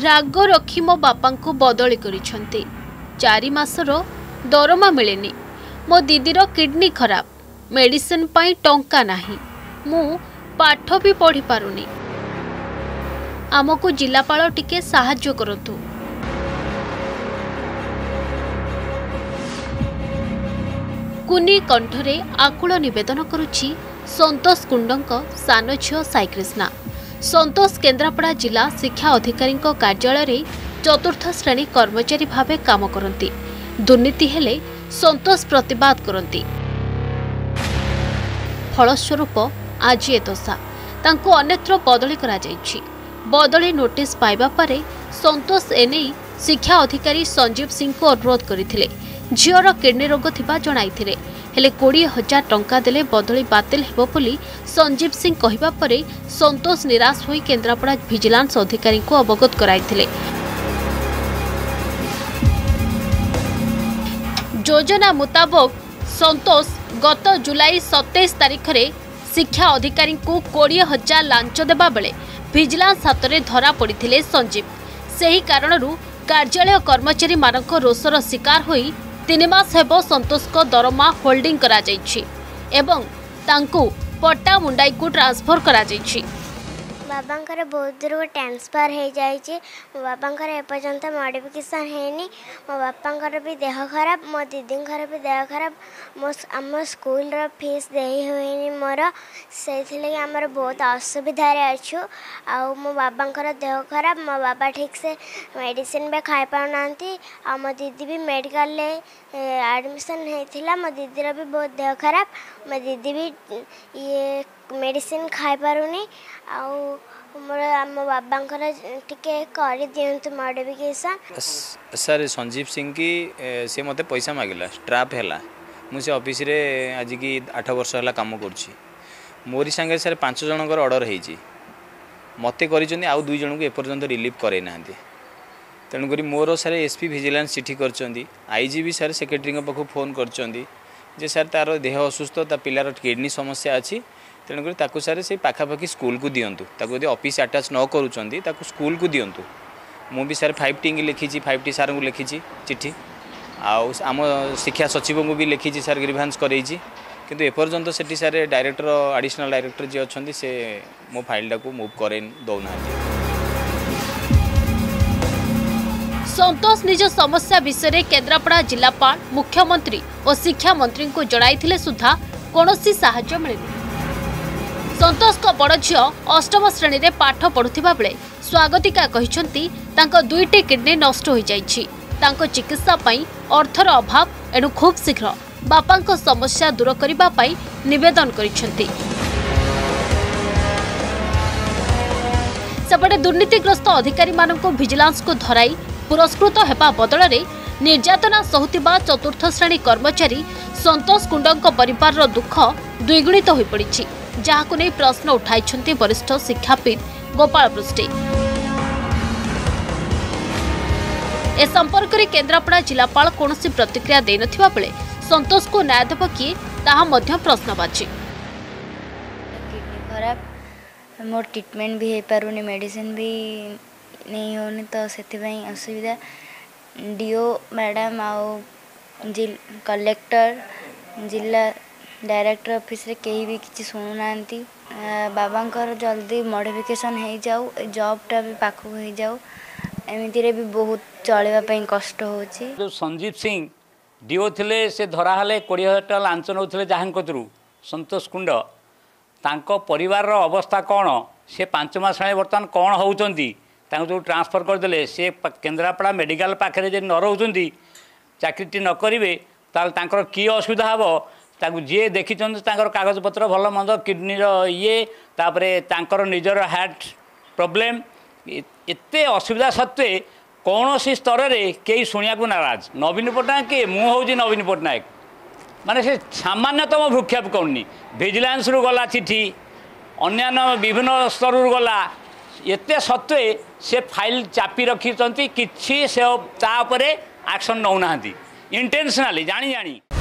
राग रखी मो बापा को बदली करिछंती 4 मासर दरमा मिलेनी। मो दीदीर किडनी खराब, मेडिसिन पाई टंका नाही, मु पाठ भी पढ़ी पारुनी। आमको जिलापाल टिके साहाय्य करतु। कुनी कंठरे आकुल निवेदन करुछि संतोष कुंडंक सान झियो साईकृष्णा। संतोष केन्द्रापड़ा जिला शिक्षा अधिकारी कार्यालय चतुर्थ श्रेणी कर्मचारी भावे काम करती। दुर्नीति हेले संतोष प्रतिवाद करती। फलस्वरूप आज ए दशा तांको अन्यत्र बदली करा जायछि। बदली नोटिस पाइबा परे संतोष एने शिक्षा अधिकारी संजीव सिंह को अनुरोध करथिले। झीवर किडनी रोग थिबा जणाइथिले, हेले 20,000 टंका देले बदली बातिल हेबो बोली संजीव सिंह कहिबा परे संतोष निराश होई केन्द्रापड़ा विजिलेंस अधिकारी को अवगत कराइथिले। योजना मुताबक संतोष गत जुलाई 27 तारिख रे शिक्षा अधिकारी को 20,000 लांच देबा बेले विजिलेंस हाथ में धरा पड़िथिले संजीव। सही कारणरू कार्यालय कर्मचारी मानक रोषर शिकार होई 3 मास हेबो संतोष को दरमा होल्डिंग करा जायछि एवं तांको पट्टा मुंडाई को ट्रांसफर करा जायछि। बाबांकर बहुत दूर को ट्रांसफर हो जाइए। मो बाबांकर एपर्यंत मॉडिफिकेशन है। मो बापांकर भी देह खराब, मो दीदींकर भी देह खराब। आम स्कूल फीस दे हुए मोर से आमर बहुत असुविधा अच्छु। आउ मो बाबांकर देह खराब, मो बाबा ठीक से मेडिसिन भी खाई पाना। मो दीदी भी मेडिकल एडमिशन होता। मो दीदीर भी बहुत देह खराब, मो दीदी भी ये मेडिसिन खाई पारुनी। आम बाबांकर टिके कर दियंतु मॉडिफिकेशन। सर संजीव सिंह की से मते पैसा मागिला ट्रैप हैला। मुझे ऑफिस रे आज की 8 वर्ष है काम करुँची। मोरी सांगे सर 5 जनकर ऑर्डर होती मते कर आउ 2 जन को एपर्यंत रिलीफ करे ना। तेणुक मोर सर एसपी विजिलेंस चिठी कर आईजी भी सर सेक्रेटरी पाखु फोन कर सर तार देह असुस्थ, ता पिलार किडनी समस्या अच्छी। तेणुक ताकू सर से पाखापाखि स्कूल को दिंतु। ताकू ऑफिस अटैच न करूँ स्कूल को दिंतु। मु भी सर 5T लिखी 5T सार को लिखी चिठी। आम शिक्षा सचिव को भी लिखी सर ग्रीभांस करई। किंतु एपर्यंत Sethi sir director additional director जी अच्छा से मो फाइल को मूव करे दौना। संतोष निज समस्या विषय केन्द्रापड़ा जिलापाल, मुख्यमंत्री और शिक्षा मंत्री को जणाइथिले सुधा कोनोसी साहाय्य मिलेनी। संतोष को बड़ झियो 8म श्रेणी रे पाठ पढ़ुथिबा बेले स्वागतिका कहिसंती तांको 2टी किडनी नष्ट हो जाइछि। तांको चिकित्सा पई अर्थर अभाव, एणु खूब शीघ्र बापांको समस्या दूर करिबा पई निवेदन करिसंती। सेपटे दुर्नीतिग्रस्त अधिकारी मानक विजिलेंस को धराई पुरस्कृत हेबा बदल रे निर्यातना सहुतिबा चतुर्थ श्रेणी कर्मचारी संतोष कुंडंक परिवार दुख द्विगुणित हो पड़िछि, जहाको नै प्रश्न उठाइछन्ति वरिष्ठ शिक्षाविद गोपाल पृष्टि। ए संपर्क में केन्द्रापड़ा जिलापाल कौनसी प्रतिक्रिया दे नथिबा बेले संतोष को न्याय देब किए ताहा मध्य प्रश्नवाची। किडनी खराब, मोर ट्रीटमेंट भी हो पारुनी, मेडिसिन भी नहीं होनी, तो से असुविधा। डीओ मैडम आउ कलेक्टर जिला डायरेक्टर ऑफिस रे कहीं भी किसी शुणु ना। बाबांकर जल्दी मॉडिफिकेशन हो जाऊ, जॉबटा भी पाखु हो जाऊ, एमती भी बहुत चलवाई कष्ट हो। जो संजीव सिंह डीओ थिले से धरा हेले 20,000 टका लांच नौले जहां कतरू संतोष कुंड तांको परिवार अवस्था कौन, से 5 मास बर्तमान कौन होउचंती, जो ट्रांसफर करदे से केन्द्रापड़ा मेडिकल पाखे जे न रोचंती चाकरी न करेंगे ताल कि असुविधा हे ताकू जी देखी कागज पत्र भल मंद किडनीर ये तापरे तांकर निजर हार्ट प्रॉब्लम एते असुविधा सत्वे कौन सी स्तर में कई शुणा को नाराज। नवीन पट्टनायक किए मुझे नवीन पट्टनायक माने से सामान्यतम भ्रूक्षेप करनी। विजिलेंस रु गला चिठी अन्य विभिन्न स्तर रु गला, एते सत्वे से फाइल चापी रखी किसी से एक्शन नौना इंटेंशनली जानी जानी।